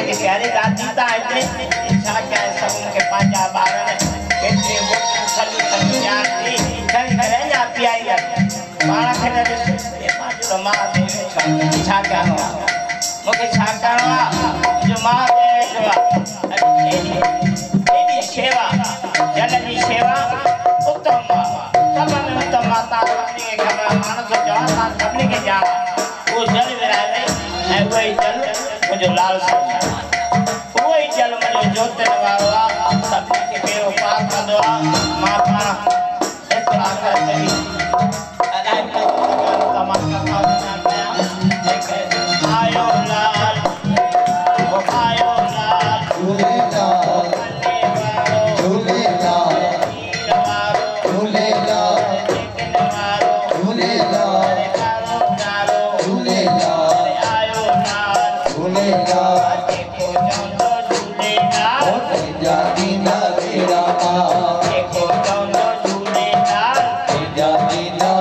के प्यारे दादी ता इतने छा क्या सब के पांचा बारन के वो सली सली जानती कहीं करे ना पियाई है मारा खेले ये तो माँ देवे छा क्या हो मुझे छा करवा जो माँ देवे सेवा एडी सेवा जननी सेवा उत्तम सब में उत्तम माता अपने के घर मानस को जवान सबने के जान वो जल विराजे है वही जल मुझे लाल समझा वही जल मुझे जोतने वाला सबने के पेड़ पास का दुआ माता एक आकर चली अदाय का तमाम का आयो लाल वो आयो लाल झूले लाल झूले लाल झूले लाल झूले लाल झूले लाल आयो लाल झूले लाल देखो चौंदो झूले लाल जाती ना मेरा देखो चौंदो झूले लाल जाती ना